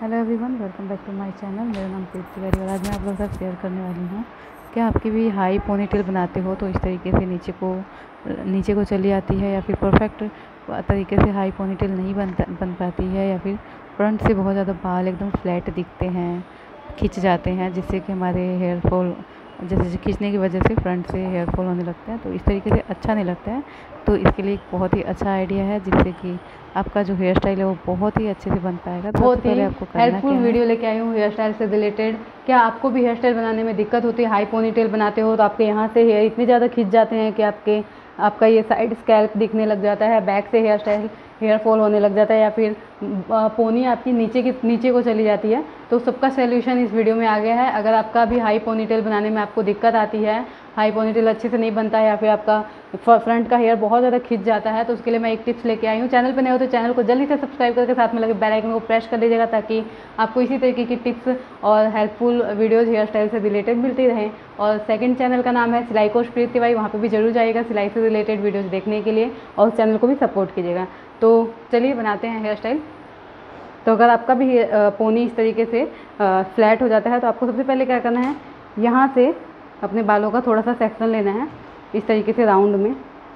Hello everyone, welcome back to my channel. मेरा नाम प्रीति तिवारी और आज मैं आप लोगों के साथ शेयर करने वाली हूँ। क्या आपकी भी हाई पोनीटेल बनाते हो तो इस तरीके से नीचे को चली आती है, या फिर परफेक्ट तरीके से हाई पोनीटेल नहीं बन पाती है, या फिर फ्रंट से बहुत ज़्यादा बाल एकदम फ्लैट दिखते हैं, खिंच जाते हैं, जिससे कि हमारे हेयर फॉल जैसे खींचने की वजह से फ्रंट से हेयर फॉल होने लगता है, तो इस तरीके से अच्छा नहीं लगता है। तो इसके लिए एक बहुत ही अच्छा आइडिया है, जिससे कि आपका जो हेयर स्टाइल है वो बहुत ही अच्छे से बन पाएगा। तो बहुत ही आपको करना हेल्पफुल क्या है, वीडियो लेके आई हूँ हेयर स्टाइल से रिलेटेड। क्या आपको भी हेयर स्टाइल बनाने में दिक्कत होती है? हाई पोनीटेल बनाते हो तो आपके यहाँ से हेयर इतने ज़्यादा खिंच जाते हैं कि आपका ये साइड स्कैल्प दिखने लग जाता है, बैक से हेयर फॉल होने लग जाता है, या फिर पोनी आपकी नीचे को चली जाती है। तो सबका सोल्यूशन इस वीडियो में आ गया है। अगर आपका भी हाई पोनीटेल बनाने में आपको दिक्कत आती है, हाई पोनीटेल अच्छे से नहीं बनता है, या फिर आपका फ्रंट का हेयर बहुत ज़्यादा खिंच जाता है, तो उसके लिए मैं एक टिप्स लेके आई हूँ। चैनल पे नए हो तो चैनल को जल्दी से सब्सक्राइब करके साथ में लगे बेल आइकन को प्रेस कर लीजिएगा, ताकि आपको इसी तरीके की टिप्स और हेल्पफुल वीडियोज़ हेयर स्टाइल से रिलेटेड मिलती रहें। और सेकंड चैनल का नाम है सिलाई कोच प्रीति तिवारी, वहाँ पे भी जरूर जाइएगा सिलाई से रिलेटेड वीडियोज़ देखने के लिए, और उस चैनल को भी सपोर्ट कीजिएगा। तो चलिए बनाते हैं हेयर स्टाइल। तो अगर आपका भी पोनी इस तरीके से फ्लैट हो जाता है, तो आपको सबसे पहले क्या करना है, यहाँ से अपने बालों का थोड़ा सा सेक्शन लेना है, इस तरीके से राउंड में।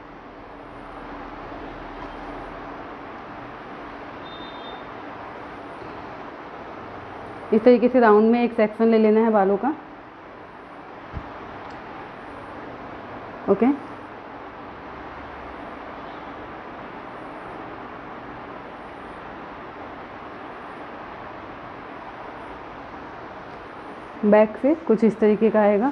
इस तरीके से राउंड में एक सेक्शन ले लेना है बालों का। ओके, बैक से कुछ इस तरीके का आएगा।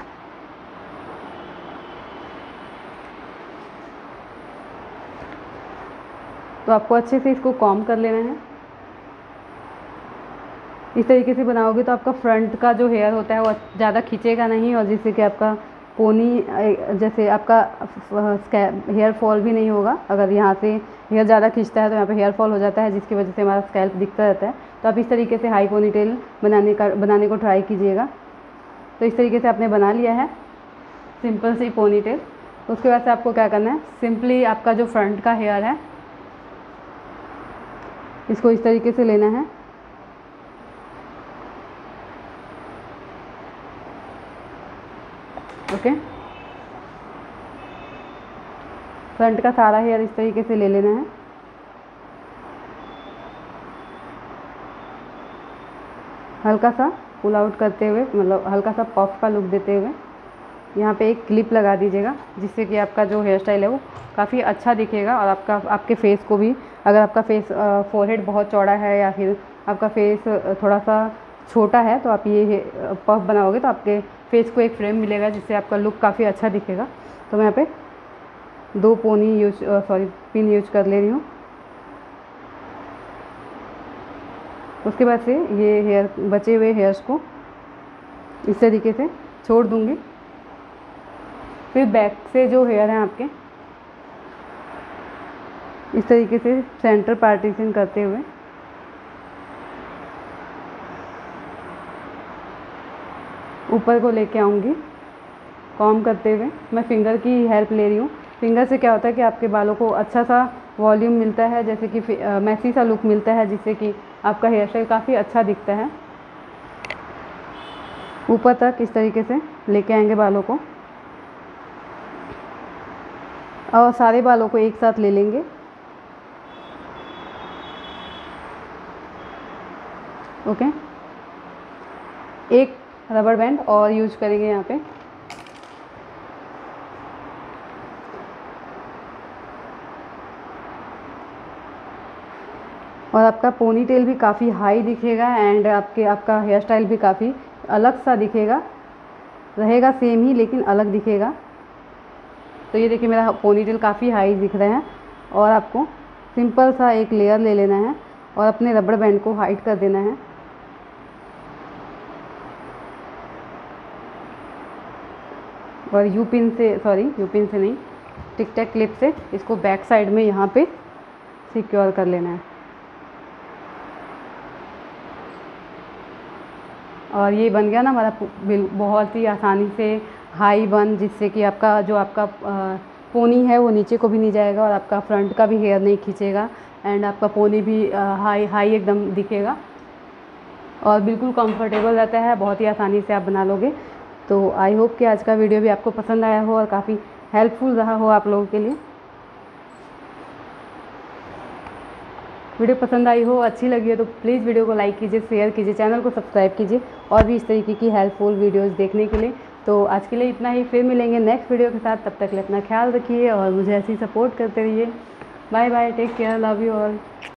तो आपको अच्छे से इसको कॉम्ब कर लेना है। इस तरीके से बनाओगे तो आपका फ्रंट का जो हेयर होता है वो ज़्यादा खींचेगा नहीं, और जिससे कि आपका पोनी जैसे आपका हेयर फॉल भी नहीं होगा। अगर यहाँ से हेयर ज़्यादा खींचता है तो यहाँ पे हेयर फॉल हो जाता है, जिसकी वजह से हमारा स्कैल्प दिखता रहता है। तो आप इस तरीके से हाई पोनीटेल बनाने को ट्राई कीजिएगा। तो इस तरीके से आपने बना लिया है सिंपल सी पोनीटेल। उसके बाद से आपको क्या करना है, सिंपली आपका जो फ्रंट का हेयर है इसको इस तरीके से लेना है। ओके, फ्रंट का सारा हेयर इस तरीके से ले लेना है। हल्का सा पुल आउट करते हुए, मतलब हल्का सा पफ का लुक देते हुए यहाँ पे एक क्लिप लगा दीजिएगा, जिससे कि आपका जो हेयर स्टाइल है वो काफ़ी अच्छा दिखेगा। और आपके फेस को भी, अगर आपका फेस फोरहेड बहुत चौड़ा है, या फिर आपका फेस थोड़ा सा छोटा है, तो आप ये पफ बनाओगे तो आपके फेस को एक फ्रेम मिलेगा, जिससे आपका लुक काफ़ी अच्छा दिखेगा। तो मैं यहाँ पे 2 पिन यूज कर ले रही हूँ। उसके बाद से ये बचे हुए हेयर्स को इस तरीके से छोड़ दूँगी। फिर बैक से जो हेयर हैं आपके, इस तरीके से सेंटर पार्टीशन करते हुए ऊपर को लेके आऊँगी, कॉम्ब करते हुए। मैं फिंगर की हेल्प ले रही हूँ। फिंगर से क्या होता है कि आपके बालों को अच्छा सा वॉल्यूम मिलता है, जैसे कि मैसी सा लुक मिलता है, जिससे कि आपका हेयर स्टाइल काफ़ी अच्छा दिखता है। ऊपर तक इस तरीके से लेके आएंगे बालों को, और सारे बालों को एक साथ ले लेंगे। ओके, एक रबर बैंड और यूज करेंगे यहाँ पे। और आपका पोनी टेल भी काफ़ी हाई दिखेगा, एंड आपका हेयर स्टाइल भी काफ़ी अलग सा दिखेगा। रहेगा सेम ही, लेकिन अलग दिखेगा। तो ये देखिए मेरा पोनी टेल काफ़ी हाई दिख रहा है। और आपको सिंपल सा एक लेयर ले लेना है और अपने रबड़ बैंड को हाइड कर देना है। और यू पिन से नहीं, टिक टैक क्लिप से इसको बैक साइड में यहाँ पे सिक्योर कर लेना है। और ये बन गया ना हमारा बहुत ही आसानी से हाई बन, जिससे कि आपका पोनी है वो नीचे को भी नहीं जाएगा, और आपका फ्रंट का भी हेयर नहीं खींचेगा, एंड आपका पोनी भी हाई एकदम दिखेगा। और बिल्कुल कंफर्टेबल रहता है, बहुत ही आसानी से आप बना लोगे। तो आई होप कि आज का वीडियो भी आपको पसंद आया हो और काफ़ी हेल्पफुल रहा हो आप लोगों के लिए। वीडियो पसंद आई हो, अच्छी लगी हो तो प्लीज़ वीडियो को लाइक कीजिए, शेयर कीजिए, चैनल को सब्सक्राइब कीजिए और भी इस तरीके की हेल्पफुल वीडियोस देखने के लिए। तो आज के लिए इतना ही, फिर मिलेंगे नेक्स्ट वीडियो के साथ। तब तक के लिए अपना ख्याल रखिए और मुझे ऐसे ही सपोर्ट करते रहिए। Bye bye, take care, love you all.